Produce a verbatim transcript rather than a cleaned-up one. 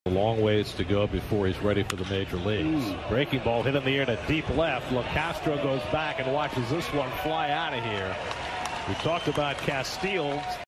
A long ways to go before he's ready for the major leagues. Mm. Breaking ball hit in the air to deep left. Castro goes back and watches this one fly out of here. We talked about Casteel.